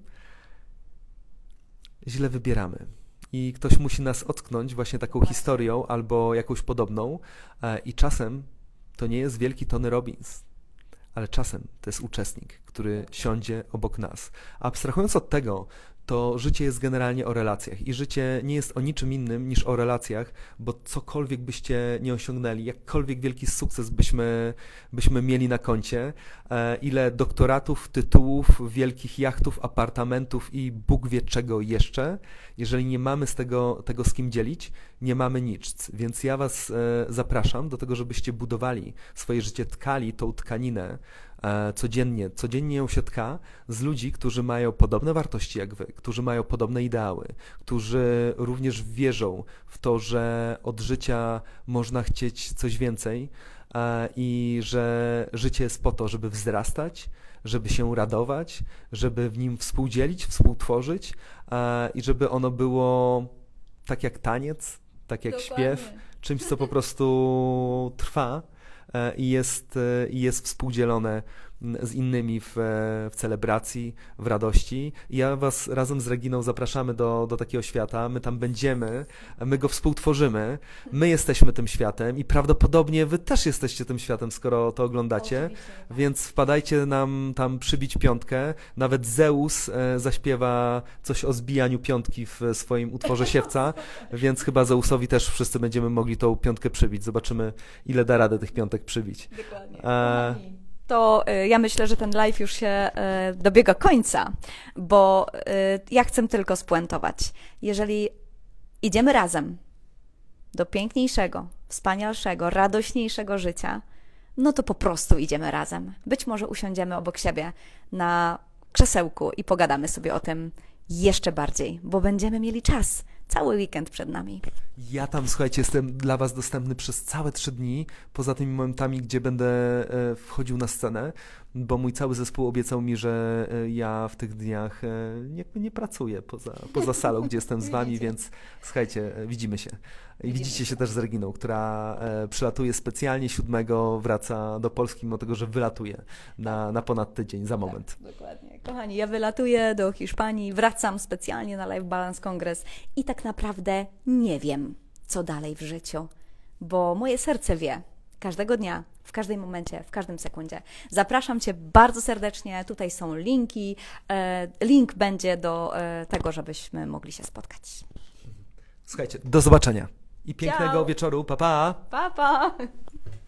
źle wybieramy. I ktoś musi nas ocknąć właśnie taką historią albo jakąś podobną i czasem to nie jest wielki Tony Robbins, ale czasem to jest uczestnik, który siądzie obok nas. A abstrahując od tego, to życie jest generalnie o relacjach i życie nie jest o niczym innym niż o relacjach, bo cokolwiek byście nie osiągnęli, jakkolwiek wielki sukces byśmy mieli na koncie, ile doktoratów, tytułów, wielkich jachtów, apartamentów i Bóg wie czego jeszcze, jeżeli nie mamy tego z kim dzielić, nie mamy nic. Więc ja was zapraszam do tego, żebyście budowali swoje życie, tkali tą tkaninę codziennie ją się tka z ludzi, którzy mają podobne wartości jak wy, którzy mają podobne ideały, którzy również wierzą w to, że od życia można chcieć coś więcej i że życie jest po to, żeby wzrastać, żeby się radować, żeby w nim współdzielić, współtworzyć i żeby ono było tak jak taniec, tak jak Dokładnie. śpiew, czymś, co po prostu trwa i jest współdzielone z innymi w celebracji, w radości. I ja was razem z Reginą zapraszamy do takiego świata. My tam będziemy, my go współtworzymy, my jesteśmy tym światem i prawdopodobnie wy też jesteście tym światem, skoro to oglądacie. Więc wpadajcie nam tam przybić piątkę. Nawet Zeus zaśpiewa coś o zbijaniu piątki w swoim utworze Siewca, więc chyba Zeusowi też wszyscy będziemy mogli tą piątkę przybić. Zobaczymy, ile da radę tych piątek przybić. Dokładnie. To ja myślę, że ten live już się dobiega końca, bo ja chcę tylko spuentować. Jeżeli idziemy razem do piękniejszego, wspanialszego, radośniejszego życia, no to po prostu idziemy razem. Być może usiądziemy obok siebie na krzesełku i pogadamy sobie o tym jeszcze bardziej, bo będziemy mieli czas. Cały weekend przed nami. Ja tam, słuchajcie, jestem dla was dostępny przez całe 3 dni, poza tymi momentami, gdzie będę wchodził na scenę, bo mój cały zespół obiecał mi, że ja w tych dniach nie pracuję poza salą, gdzie jestem z wami, więc słuchajcie, widzimy się. I widzicie się też z Reginą, która przylatuje specjalnie 7, wraca do Polski, mimo tego, że wylatuje na ponad tydzień za moment. Tak, dokładnie. Kochani, ja wylatuję do Hiszpanii, wracam specjalnie na Life Balance Congress i tak naprawdę nie wiem, co dalej w życiu, bo moje serce wie każdego dnia, w każdym momencie, w każdym sekundzie. Zapraszam Cię bardzo serdecznie, tutaj są linki, link będzie do tego, żebyśmy mogli się spotkać. Słuchajcie, do zobaczenia i pięknego Ciao. wieczoru, pa pa! Pa, pa!